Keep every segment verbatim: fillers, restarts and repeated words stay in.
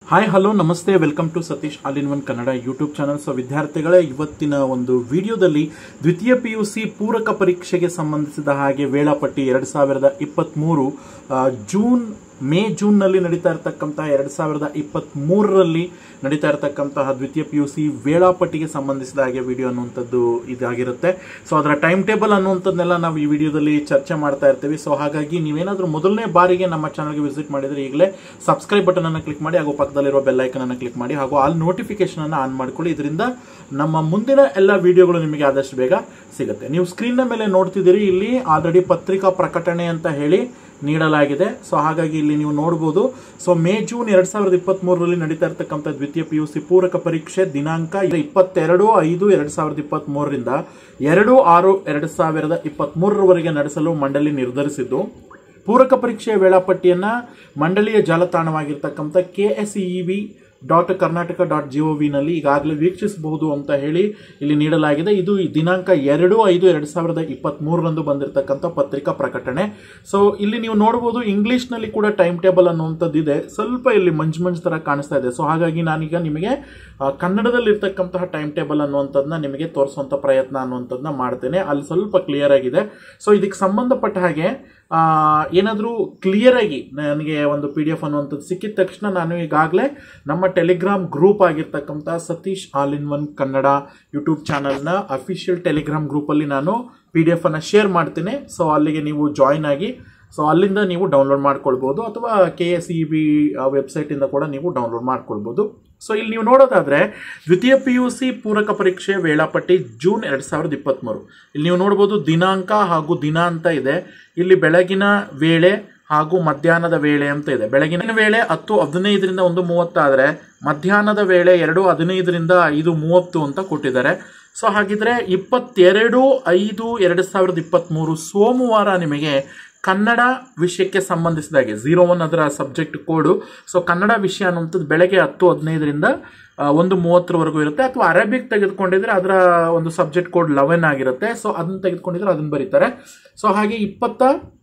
Hi hello ನಮಸ್ತೆ welcome to Satish all in one Kannada YouTube channel. So ವಿದ್ಯಾರ್ಥಿಗಳೇ, ಇವತ್ತಿನ ಒಂದು ವಿಡಿಯೋದಲ್ಲಿ ದ್ವಿತೀಯ ಪಿ ಯು ಸಿ ಪೂರಕ ಪರೀಕ್ಷೆಗೆ ಸಂಬಂಧಿಸಿದ ಹಾಗೆ ವೇಳಾಪಟ್ಟಿ ಎರಡು ಸಾವಿರದ ಇಪ್ಪತ್ತ್ಮೂರು ಜೂನ್ ಮೇ ಜೂನ್ನಲ್ಲಿ ನಡೀತಾ ಇರತಕ್ಕಂತಹ ಎರಡು ಸಾವಿರದ ಇಪ್ಪತ್ತ್ಮೂರರಲ್ಲಿ ನಡೀತಾ ಇರತಕ್ಕಂತಹ ದ್ವಿತೀಯ ಪಿ ಯು ಸಿ ವೇಳಾಪಟ್ಟಿಗೆ ಸಂಬಂಧಿಸಿದ ಹಾಗೆ ವಿಡಿಯೋ ಅನ್ನುವಂಥದ್ದು ಇದಾಗಿರುತ್ತೆ. ಸೊ ಅದರ ಟೈಮ್ ಟೇಬಲ್ ಅನ್ನುವಂಥದ್ದನ್ನೆಲ್ಲ ನಾವು ಈ ವಿಡಿಯೋದಲ್ಲಿ ಚರ್ಚೆ ಮಾಡ್ತಾ ಇರ್ತೀವಿ. ಸೊ ಹಾಗಾಗಿ ನೀವೇನಾದರೂ ಮೊದಲನೇ ಬಾರಿಗೆ ನಮ್ಮ ಚಾನಲ್ಗೆ ವಿಸಿಟ್ ಮಾಡಿದರೆ ಈಗಲೇ ಸಬ್ಸ್ಕ್ರೈಬ್ ಬಟನ್ ಅನ್ನು ಕ್ಲಿಕ್ ಮಾಡಿ, ಹಾಗೂ ಪಕ್ಕದಲ್ಲಿರುವ ಬೆಲ್ ಐಕನ್ ಅನ್ನು ಕ್ಲಿಕ್ ಮಾಡಿ, ಹಾಗೂ ಆಲ್ ನೋಟಿಫಿಕೇಶನ್ ಅನ್ನು ಆನ್ ಮಾಡ್ಕೊಳ್ಳಿ. ಇದರಿಂದ ನಮ್ಮ ಮುಂದಿನ ಎಲ್ಲ ವಿಡಿಯೋಗಳು ನಿಮಗೆ ಆದಷ್ಟು ಬೇಗ ಸಿಗುತ್ತೆ. ನೀವು ಸ್ಕ್ರೀನ್ ಮೇಲೆ ನೋಡ್ತಿದ್ದೀರಿ, ಇಲ್ಲಿ ಆಲ್ರೆಡಿ ಪತ್ರಿಕಾ ಪ್ರಕಟಣೆ ಅಂತ ಹೇಳಿ ನೀಡಲಾಗಿದೆ. ಸೊ ಹಾಗಾಗಿ ಇಲ್ಲಿ ನೀವು ನೋಡಬಹುದು. ಸೊ ಮೇ ಜೂನ್ ಎರಡ್ ಸಾವಿರದ ಇಪ್ಪತ್ತ್ ಮೂರರಲ್ಲಿ ನಡೀತಾ ಇರತಕ್ಕಂಥ ದ್ವಿತೀಯ ಪಿ ಯು ಸಿ ಪೂರಕ ಪರೀಕ್ಷೆ ದಿನಾಂಕ ಇಪ್ಪತ್ತೆರಡು ಐದು ಎರಡ್ ಸಾವಿರದ ಇಪ್ಪತ್ತ್ ಮೂರರಿಂದ ಎರಡು ಆರು ಎರಡ್ ಸಾವಿರದ ಇಪ್ಪತ್ತ್ ಮೂರರವರೆಗೆ ನಡೆಸಲು ಮಂಡಳಿ ನಿರ್ಧರಿಸಿದ್ದು, ಪೂರಕ ಪರೀಕ್ಷೆಯ ವೇಳಾಪಟ್ಟಿಯನ್ನ ಮಂಡಳಿಯ ಜಾಲತಾಣವಾಗಿರ್ತಕ್ಕಂಥ K S E V dot Karnataka dot G O ವಿನಲ್ಲಿ ಈಗಾಗಲೇ ವೀಕ್ಷಿಸಬಹುದು ಅಂತ ಹೇಳಿ ಇಲ್ಲಿ ನೀಡಲಾಗಿದೆ. ಇದು ದಿನಾಂಕ ಎರಡು ಐದು ಎರಡ್ ಸಾವಿರದ ಇಪ್ಪತ್ತ್ ಮೂರರಂದು ಬಂದಿರತಕ್ಕಂಥ ಪತ್ರಿಕಾ ಪ್ರಕಟಣೆ. ಸೊ ಇಲ್ಲಿ ನೀವು ನೋಡಬಹುದು, ಇಂಗ್ಲಿಷ್ನಲ್ಲಿ ಕೂಡ ಟೈಮ್ ಟೇಬಲ್ ಅನ್ನುವಂಥದ್ದು ಇದೆ. ಸ್ವಲ್ಪ ಇಲ್ಲಿ ಮಂಜು ಮಂಜು ತರ ಕಾಣಿಸ್ತಾ ಇದೆ. ಸೊ ಹಾಗಾಗಿ ನಾನೀಗ ನಿಮಗೆ ಕನ್ನಡದಲ್ಲಿ ಇರ್ತಕ್ಕಂತಹ ಟೈಮ್ ಟೇಬಲ್ ಅನ್ನುವಂಥದ್ದನ್ನ ನಿಮಗೆ ತೋರಿಸುವಂತ ಪ್ರಯತ್ನ ಅನ್ನುವಂಥದ್ದನ್ನ ಮಾಡ್ತೇನೆ. ಅಲ್ಲಿ ಸ್ವಲ್ಪ ಕ್ಲಿಯರ್ ಆಗಿದೆ. ಸೊ ಇದಕ್ಕೆ ಸಂಬಂಧಪಟ್ಟ ಹಾಗೆ ಏನಾದರೂ ಕ್ಲಿಯರ್ ಆಗಿ ನನಗೆ ಒಂದು ಪಿ ಡಿ ಎಫ್ ಅನ್ನುವಂಥದ್ದು ಸಿಕ್ಕಿದ ತಕ್ಷಣ ನಾನು ಈಗಾಗಲೇ ನಮ್ಮ ಟೆಲಿಗ್ರಾಮ್ ಗ್ರೂಪ್ ಆಗಿರ್ತಕ್ಕಂಥ Satish all in one Kannada YouTube ಚಾನಲ್ನ ಅಫಿಷಿಯಲ್ ಟೆಲಿಗ್ರಾಮ್ ಗ್ರೂಪಲ್ಲಿ ನಾನು ಪಿ ಡಿ ಎಫ್ ಅನ್ನು ಶೇರ್ ಮಾಡ್ತೇನೆ. ಸೊ ಅಲ್ಲಿಗೆ ನೀವು ಜಾಯಿನ್ ಆಗಿ, ಸೊ ಅಲ್ಲಿಂದ ನೀವು ಡೌನ್ಲೋಡ್ ಮಾಡ್ಕೊಳ್ಬೋದು, ಅಥವಾ ಕೆ ಎಸ್ ಇ ಬಿ ವೆಬ್ಸೈಟಿಂದ ಕೂಡ ನೀವು ಡೌನ್ಲೋಡ್ ಮಾಡ್ಕೊಳ್ಬೋದು. ಸೊ ಇಲ್ಲಿ ನೀವು ನೋಡೋದಾದ್ರೆ ದ್ವಿತೀಯ ಪಿ ಯು ಸಿ ಪೂರಕ ಪರೀಕ್ಷೆ ವೇಳಾಪಟ್ಟಿ ಜೂನ್ ಎರಡ್ ಸಾವಿರದ ಇಪ್ಪತ್ತ್ಮೂರು. ಇಲ್ಲಿ ನೀವು ನೋಡ್ಬೋದು ದಿನಾಂಕ ಹಾಗೂ ದಿನ ಅಂತ ಇದೆ. ಇಲ್ಲಿ ಬೆಳಗಿನ ವೇಳೆ ಹಾಗೂ ಮಧ್ಯಾಹ್ನದ ವೇಳೆ ಅಂತ ಇದೆ. ಬೆಳಗಿನ ವೇಳೆ ಹತ್ತು ಹದಿನೈದರಿಂದ ಒಂದು ಮೂವತ್ತಾದರೆ ಮಧ್ಯಾಹ್ನದ ವೇಳೆ ಎರಡು ಹದಿನೈದರಿಂದ ಐದು ಮೂವತ್ತು ಅಂತ ಕೊಟ್ಟಿದ್ದಾರೆ. ಸೊ ಹಾಗಿದ್ರೆ ಇಪ್ಪತ್ತೆರಡು ಐದು ಎರಡು ಸಾವಿರದ ಇಪ್ಪತ್ತ್ಮೂರು ಸೋಮವಾರ ನಿಮಗೆ ಕನ್ನಡ ವಿಷಯಕ್ಕೆ ಸಂಬಂಧಿಸಿದಾಗೆ ಝೀರೋ ಒನ್ ಅದರ ಸಬ್ಜೆಕ್ಟ್ ಕೋಡು. ಸೊ ಕನ್ನಡ ವಿಷಯ ಅನ್ನುವಂಥದ್ದು ಬೆಳಗ್ಗೆ ಹತ್ತು ಹದಿನೈದರಿಂದ ಒಂದು ಮೂವತ್ತರವರೆಗೂ ಇರುತ್ತೆ. ಅಥವಾ ಅರೇಬಿಕ್ ತೆಗೆದುಕೊಂಡಿದ್ರೆ ಅದರ ಒಂದು ಸಬ್ಜೆಕ್ಟ್ ಕೋಡ್ ಲೆವೆನ್ ಆಗಿರುತ್ತೆ. ಸೊ ಅದನ್ನು ತೆಗೆದುಕೊಂಡಿದ್ರೆ ಅದನ್ನು ಬರೀತಾರೆ. ಸೊ ಹಾಗೆ ಇಪ್ಪತ್ತ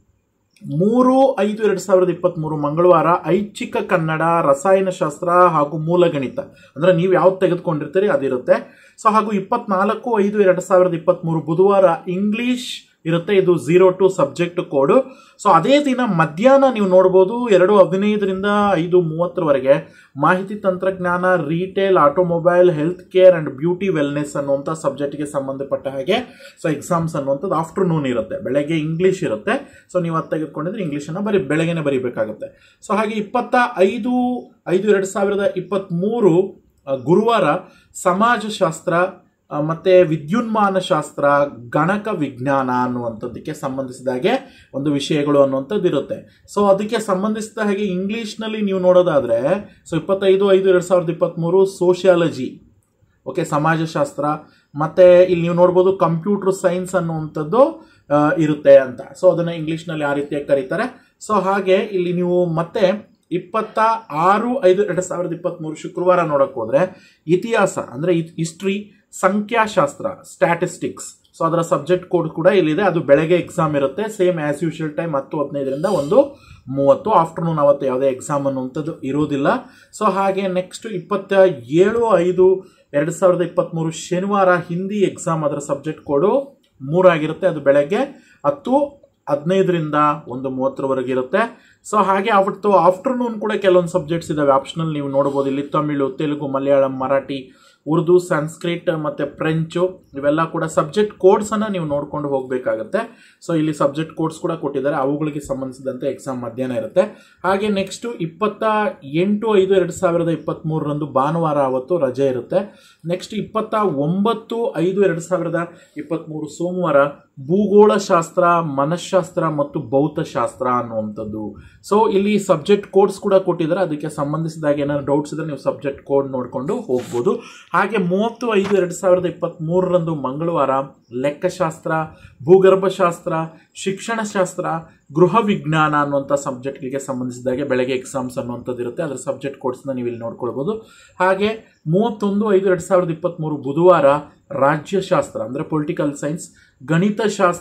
ಮೂರು ಐದು ಎರಡು ಸಾವಿರದ ಇಪ್ಪತ್ತ್ಮೂರು ಮಂಗಳವಾರ ಐಚ್ಛಿಕ ಕನ್ನಡ, ರಸಾಯನಶಾಸ್ತ್ರ ಹಾಗೂ ಮೂಲಗಣಿತ, ಅಂದ್ರೆ ನೀವು ಯಾವ್ದು ತೆಗೆದುಕೊಂಡಿರ್ತೀರಿ ಅದಿರುತ್ತೆ. ಸೊ ಹಾಗೂ ಇಪ್ಪತ್ನಾಲ್ಕು ಐದು ಎರಡು ಸಾವಿರದ ಇಪ್ಪತ್ತ್ಮೂರು ಬುಧವಾರ ಇಂಗ್ಲಿಷ್ ಇರುತ್ತೆ. ಇದು zero two subject code. So ಅದೇ ದಿನ ಮಧ್ಯಾಹ್ನ ನೀವು ನೋಡ್ಬೋದು ಎರಡು ಹದಿನೈದರಿಂದ ಐದು ಮೂವತ್ತರವರೆಗೆ ಮಾಹಿತಿ ತಂತ್ರಜ್ಞಾನ, retail, automobile, health care and beauty wellness ಅನ್ನುವಂಥ ಸಬ್ಜೆಕ್ಟ್ಗೆ ಸಂಬಂಧಪಟ್ಟ ಹಾಗೆ ಸೊ ಎಕ್ಸಾಮ್ಸ್ ಅನ್ನುವಂಥದ್ದು ಆಫ್ಟರ್ನೂನ್ ಇರುತ್ತೆ. ಬೆಳಗ್ಗೆ ಇಂಗ್ಲಿಷ್ ಇರುತ್ತೆ. ಸೊ ನೀವು ಅದು ತೆಗೆದುಕೊಂಡಿದ್ರೆ ಇಂಗ್ಲಿಷನ್ನು ಬರೀ ಬೆಳಗ್ಗೆನೆ ಬರೀಬೇಕಾಗುತ್ತೆ. ಸೊ ಹಾಗೆ ಇಪ್ಪತ್ತ ಐದು ಐದು ಎರಡು ಸಾವಿರದ ಇಪ್ಪತ್ತ್ಮೂರು ಗುರುವಾರ ಸಮಾಜಶಾಸ್ತ್ರ ಮತ್ತೆ ವಿದ್ಯುನ್ಮಾನ ಶಾಸ್ತ್ರ, ಗಣಕ ವಿಜ್ಞಾನ ಅನ್ನುವಂಥದ್ದಕ್ಕೆ ಸಂಬಂಧಿಸಿದ ಹಾಗೆ ಒಂದು ವಿಷಯಗಳು ಅನ್ನುವಂಥದ್ದು ಇರುತ್ತೆ. ಸೊ ಅದಕ್ಕೆ ಸಂಬಂಧಿಸಿದ ಹಾಗೆ ಇಂಗ್ಲಿಷ್ನಲ್ಲಿ ನೀವು ನೋಡೋದಾದ್ರೆ ಸೊ ಇಪ್ಪತ್ತೈದು ಐದು ಎರಡು ಸಾವಿರದ ಇಪ್ಪತ್ತ್ಮೂರು ಸೋಷಿಯಾಲಜಿ, ಓಕೆ, ಸಮಾಜಶಾಸ್ತ್ರ, ಮತ್ತೆ ಇಲ್ಲಿ ನೀವು ನೋಡ್ಬೋದು ಕಂಪ್ಯೂಟರ್ ಸೈನ್ಸ್ ಅನ್ನುವಂಥದ್ದು ಇರುತ್ತೆ ಅಂತ. ಸೊ ಅದನ್ನ ಇಂಗ್ಲಿಷ್ನಲ್ಲಿ ಆ ರೀತಿಯಾಗಿ ಕರೀತಾರೆ. ಸೊ ಹಾಗೆ ಇಲ್ಲಿ ನೀವು ಮತ್ತೆ ಇಪ್ಪತ್ತ ಆರು ಐದು ಎರಡು ಸಾವಿರದ ಇಪ್ಪತ್ತ್ಮೂರು ಶುಕ್ರವಾರ ನೋಡಕ್ ಹೋದ್ರೆ ಇತಿಹಾಸ ಅಂದ್ರೆ ಹಿಸ್ಟ್ರಿ, ಸಂಖ್ಯಾಶಾಸ್ತ್ರ, ಸ್ಟ್ಯಾಟಿಸ್ಟಿಕ್ಸ್, ಸೊ ಅದರ ಸಬ್ಜೆಕ್ಟ್ ಕೋಡ್ ಕೂಡ ಇಲ್ಲಿದೆ. ಅದು ಬೆಳಗ್ಗೆ ಎಕ್ಸಾಮ್ ಇರುತ್ತೆ. ಸೇಮ್ ಆಸ್ ಯೂಶುವಲ್ ಟೈಮ್ ಹತ್ತು ಹದಿನೈದರಿಂದ ಒಂದು ಮೂವತ್ತು. ಆಫ್ಟರ್ನೂನ್ ಅವತ್ತು ಯಾವುದೇ ಎಕ್ಸಾಮ್ ಅನ್ನುವಂಥದ್ದು ಇರೋದಿಲ್ಲ. ಸೊ ಹಾಗೆ ನೆಕ್ಸ್ಟ್ ಇಪ್ಪತ್ತ ಏಳು ಐದು ಎರಡು ಸಾವಿರದ ಇಪ್ಪತ್ತ್ಮೂರು ಶನಿವಾರ ಹಿಂದಿ ಎಕ್ಸಾಮ್, ಅದರ ಸಬ್ಜೆಕ್ಟ್ ಕೋಡು ಮೂರಾಗಿರುತ್ತೆ. ಅದು ಬೆಳಗ್ಗೆ ಹತ್ತು ಹದಿನೈದರಿಂದ ಒಂದು ಮೂವತ್ತರವರೆಗೆ ಇರುತ್ತೆ. ಸೊ ಹಾಗೆ ಅವತ್ತು ಆಫ್ಟರ್ನೂನ್ ಕೂಡ ಕೆಲವೊಂದು ಸಬ್ಜೆಕ್ಟ್ಸ್ ಇದಾವೆ ಆಪ್ಷನಲ್. ನೀವು ನೋಡಬಹುದು ಇಲ್ಲಿ ತಮಿಳು, ತೆಲುಗು, ಮಲಯಾಳಂ, ಮರಾಠಿ, ಉರ್ದು, ಸಂಸ್ಕೃತ್ ಮತ್ತೆ ಫ್ರೆಂಚು, ಇವೆಲ್ಲ ಕೂಡ ಸಬ್ಜೆಕ್ಟ್ ಕೋಡ್ಸ್ ಅನ್ನ ನೀವು ನೋಡ್ಕೊಂಡು ಹೋಗಬೇಕಾಗುತ್ತೆ. ಸೊ ಇಲ್ಲಿ ಸಬ್ಜೆಕ್ಟ್ ಕೋಡ್ಸ್ ಕೂಡ ಕೊಟ್ಟಿದ್ದಾರೆ. ಅವುಗಳಿಗೆ ಸಂಬಂಧಿಸಿದಂತೆ ಎಕ್ಸಾಮ್ ಮಧ್ಯಾಹ್ನ ಇರುತ್ತೆ. ಹಾಗೆ ನೆಕ್ಸ್ಟ್ ಇಪ್ಪತ್ತ ಎಂಟು ಐದು ಎರಡು ಸಾವಿರದ ಇಪ್ಪತ್ತ್ ಮೂರರಂದು ಭಾನುವಾರ ಅವತ್ತು ರಜೆ ಇರುತ್ತೆ. ನೆಕ್ಸ್ಟ್ ಇಪ್ಪತ್ತ ಒಂಬತ್ತು ಐದು ಎರಡು ಸಾವಿರದ ಇಪ್ಪತ್ತ್ಮೂರು ಸೋಮವಾರ ಭೂಗೋಳ ಶಾಸ್ತ್ರ, ಮನಃಶಾಸ್ತ್ರ ಮತ್ತು ಭೌತಶಾಸ್ತ್ರ ಅನ್ನುವಂಥದ್ದು. ಸೊ ಇಲ್ಲಿ ಸಬ್ಜೆಕ್ಟ್ ಕೋಡ್ಸ್ ಕೂಡ ಕೊಟ್ಟಿದ್ದಾರೆ. ಅದಕ್ಕೆ ಸಂಬಂಧಿಸಿದಾಗ ಏನಾದ್ರು ಡೌಟ್ಸ್ ಇದ್ರೆ ನೀವು ಸಬ್ಜೆಕ್ಟ್ ಕೋಡ್ ನೋಡ್ಕೊಂಡು ಹೋಗ್ಬೋದು. ಹಾಗೆ ಮೂವತ್ತು ಐದು ಎರಡು ಸಾವಿರದ ಇಪ್ಪತ್ತ್ ಮೂರರಂದು ಮಂಗಳವಾರ ಲೆಕ್ಕಶಾಸ್ತ್ರ, ಭೂಗರ್ಭಶಾಸ್ತ್ರ, ಶಿಕ್ಷಣಶಾಸ್ತ್ರ, ಗೃಹ ವಿಜ್ಞಾನ ಅನ್ನುವಂಥ ಸಬ್ಜೆಕ್ಟ್ಗಳಿಗೆ ಸಂಬಂಧಿಸಿದಾಗೆ ಬೆಳಗ್ಗೆ ಎಕ್ಸಾಮ್ಸ್ ಅನ್ನುವಂಥದ್ದು ಇರುತ್ತೆ. ಅದರ ಸಬ್ಜೆಕ್ಟ್ ಕೋಡ್ಸ್ನ ನೀವು ಇಲ್ಲಿ ನೋಡ್ಕೊಳ್ಬೋದು. ಹಾಗೆ ಮೂವತ್ತೊಂದು ಐದು ಎರಡು ಸಾವಿರದ ಇಪ್ಪತ್ತ್ಮೂರು ಬುಧವಾರ ರಾಜ್ಯಶಾಸ್ತ್ರ ಅಂದರೆ ಪೊಲಿಟಿಕಲ್ ಸೈನ್ಸ್, ಗಣಿತಶಾಸ್ತ್ರ,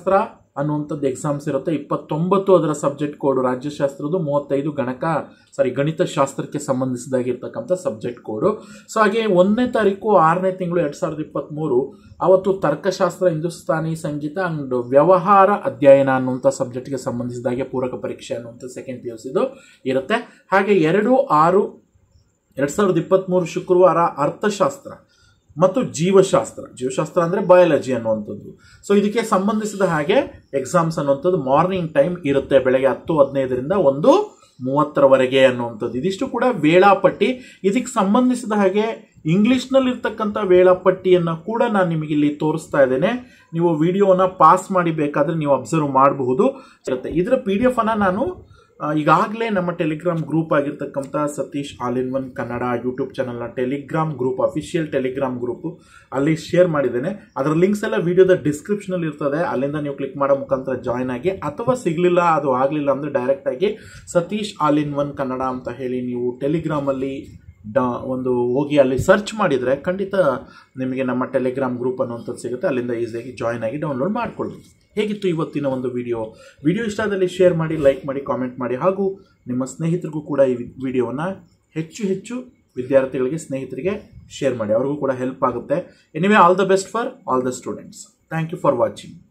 ಅನ್ನುವಂಥದ್ದು ಎಕ್ಸಾಮ್ಸ್ ಇರುತ್ತೆ. ಇಪ್ಪತ್ತೊಂಬತ್ತು ಅದರ ಸಬ್ಜೆಕ್ಟ್ ಕೋಡು ರಾಜ್ಯಶಾಸ್ತ್ರದ್ದು, ಮೂವತ್ತೈದು ಗಣಕ ಸಾರಿ ಗಣಿತಶಾಸ್ತ್ರಕ್ಕೆ ಸಂಬಂಧಿಸಿದಾಗಿರ್ತಕ್ಕಂಥ ಸಬ್ಜೆಕ್ಟ್ ಕೋಡು. ಸೊ ಹಾಗೆ ಒಂದನೇ ತಾರೀಕು ಆರನೇ ತಿಂಗಳು ಎರಡು ಸಾವಿರದ ಇಪ್ಪತ್ತ್ಮೂರು ಅವತ್ತು ತರ್ಕಶಾಸ್ತ್ರ, ಹಿಂದೂಸ್ತಾನಿ ಸಂಗೀತ ಅಂಡ್ ವ್ಯವಹಾರ ಅಧ್ಯಯನ ಅನ್ನುವಂಥ ಸಬ್ಜೆಕ್ಟ್ಗೆ ಸಂಬಂಧಿಸಿದಾಗೆ ಪೂರಕ ಪರೀಕ್ಷೆ ಅನ್ನುವಂಥ ಸೆಕೆಂಡ್ ಪಿ ಯು ಸಿದು ಇರುತ್ತೆ. ಹಾಗೆ ಎರಡು ಆರು ಎರಡು ಸಾವಿರದ ಇಪ್ಪತ್ತ್ಮೂರು ಶುಕ್ರವಾರ ಅರ್ಥಶಾಸ್ತ್ರ ಮತ್ತು ಜೀವಶಾಸ್ತ್ರ, ಜೀವಶಾಸ್ತ್ರ ಅಂದರೆ ಬಯಾಲಜಿ ಅನ್ನುವಂಥದ್ದು. ಸೊ ಇದಕ್ಕೆ ಸಂಬಂಧಿಸಿದ ಹಾಗೆ ಎಕ್ಸಾಮ್ಸ್ ಅನ್ನುವಂಥದ್ದು ಮಾರ್ನಿಂಗ್ ಟೈಮ್ ಇರುತ್ತೆ, ಬೆಳಗ್ಗೆ ಹತ್ತು ಹದಿನೈದರಿಂದ ಒಂದು ಮೂವತ್ತರವರೆಗೆ ಅನ್ನುವಂಥದ್ದು. ಇದಿಷ್ಟು ಕೂಡ ವೇಳಾಪಟ್ಟಿ. ಇದಕ್ಕೆ ಸಂಬಂಧಿಸಿದ ಹಾಗೆ ಇಂಗ್ಲೀಷ್ನಲ್ಲಿ ಇರ್ತಕ್ಕಂಥ ವೇಳಾಪಟ್ಟಿಯನ್ನು ಕೂಡ ನಾನು ನಿಮಗೆ ಇಲ್ಲಿ ತೋರಿಸ್ತಾ ಇದ್ದೇನೆ. ನೀವು ವಿಡಿಯೋನ ಪಾಸ್ ಮಾಡಿ ಬೇಕಾದರೆ ನೀವು ಅಬ್ಸರ್ವ್ ಮಾಡಬಹುದು ಇರುತ್ತೆ. ಇದರ ಪಿ ಡಿ ಎಫ್ ಅನ್ನು ನಾನು ಈಗಾಗಲೇ ನಮ್ಮ ಟೆಲಿಗ್ರಾಮ್ ಗ್ರೂಪ್ ಆಗಿರ್ತಕ್ಕಂಥ Satish all in one Kannada YouTube ಚಾನಲ್ನ Telegram group, official Telegram group ಅಲ್ಲಿ ಶೇರ್ ಮಾಡಿದ್ದೇನೆ. ಅದರ ಲಿಂಕ್ಸ್ ಎಲ್ಲ ವಿಡಿಯೋದ ಡಿಸ್ಕ್ರಿಪ್ಷನಲ್ಲಿ ಇರ್ತದೆ, ಅಲ್ಲಿಂದ ನೀವು ಕ್ಲಿಕ್ ಮಾಡೋ ಮುಖಾಂತರ ಜಾಯ್ನ್ ಆಗಿ, ಅಥವಾ ಸಿಗಲಿಲ್ಲ ಅದು ಆಗಲಿಲ್ಲ ಅಂದರೆ ಡೈರೆಕ್ಟಾಗಿ Satish all in one Kannada ಅಂತ ಹೇಳಿ ನೀವು ಟೆಲಿಗ್ರಾಮಲ್ಲಿ ಡ ಒಂದು ಹೋಗಿ ಅಲ್ಲಿ ಸರ್ಚ್ ಮಾಡಿದರೆ ಖಂಡಿತ ನಿಮಗೆ ನಮ್ಮ ಟೆಲಿಗ್ರಾಮ್ ಗ್ರೂಪ್ ಅನ್ನುವಂಥದ್ದು ಸಿಗುತ್ತೆ. ಅಲ್ಲಿಂದ ಈಸಿಯಾಗಿ ಜಾಯ್ನ್ ಆಗಿ ಡೌನ್ಲೋಡ್ ಮಾಡ್ಕೊಳ್ಳಿ. ಹೇಗಿತ್ತು ಇವತ್ತಿನ ಒಂದು ವಿಡಿಯೋ? ವಿಡಿಯೋ ಇಷ್ಟ ಆದಲ್ಲಿ ಶೇರ್ ಮಾಡಿ, ಲೈಕ್ ಮಾಡಿ, ಕಾಮೆಂಟ್ ಮಾಡಿ, ಹಾಗೂ ನಿಮ್ಮ ಸ್ನೇಹಿತರಿಗೂ ಕೂಡ ಈ ವಿಡಿಯೋವನ್ನು ಹೆಚ್ಚು ಹೆಚ್ಚು ವಿದ್ಯಾರ್ಥಿಗಳಿಗೆ, ಸ್ನೇಹಿತರಿಗೆ ಶೇರ್ ಮಾಡಿ, ಅವ್ರಿಗೂ ಕೂಡ ಹೆಲ್ಪ್ ಆಗುತ್ತೆ. Anyway, all the best for all the students. Thank you for watching.